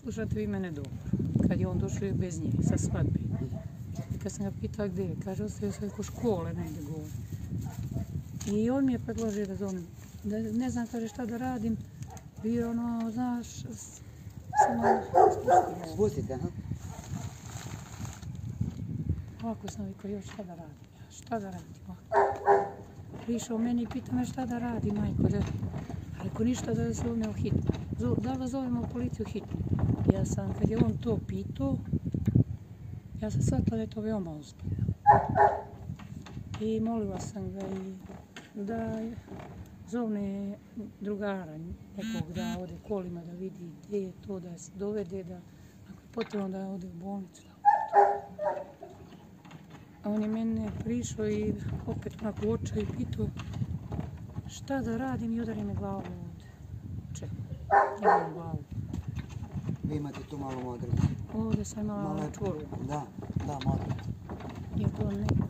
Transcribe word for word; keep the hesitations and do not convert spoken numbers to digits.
slušate vi mene dobro. Kad je on došao bez nje, sa svadbe. I kad sam ga pitala gdje je, kaže, ostavio se oko škole negdje govori. I on mi je predložio da zovem, da ne znam, kaže, šta da radim. Bio ono, znaš, samo spustio. Spustite, ha? Ovako sam vikao, još šta da radim, šta da radim. Prišao meni i pita me šta da radi, majko, da... Ako ništa da zovemo hitno. Da li zovemo policiju hitno? Ja sam, kad je on to pitao, ja sam shvatila da je to veoma ozbiljno. I molila sam ga i da zovne drugara nekog da ode kolima da vidi gdje je to, da se dovede, da ako je potrebno da ode u bolnicu. A on je mene prišao i opet onako u očaju i pitao šta da radim i udari me glavu ovdje. Čekaj, imam glavu. Vi imate tu malu modricu. Ovdje sam imala čvoru. Da, da, modricu. Je to ne...